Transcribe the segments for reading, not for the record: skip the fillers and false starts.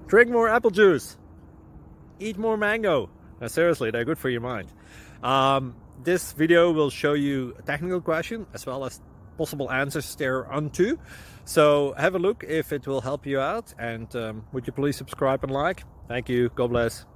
Drink more apple juice. Eat more mango. Now, seriously, they're good for your mind. This video will show you a technical question as well as possible answers thereunto. So have a look if it will help you out, and would you please subscribe and like? Thank you. God bless.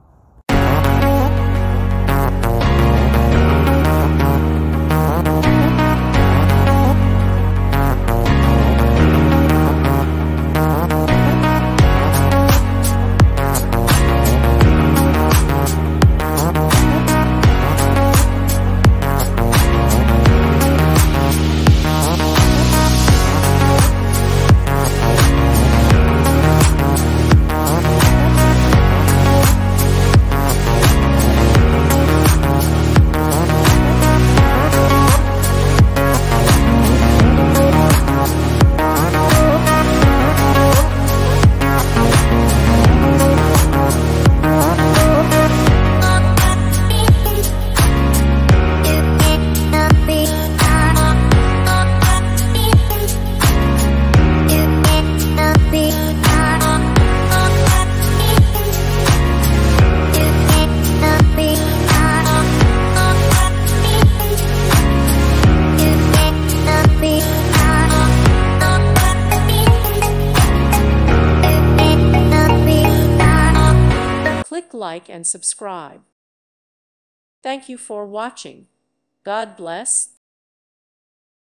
Click like and subscribe. Thank you for watching. God bless.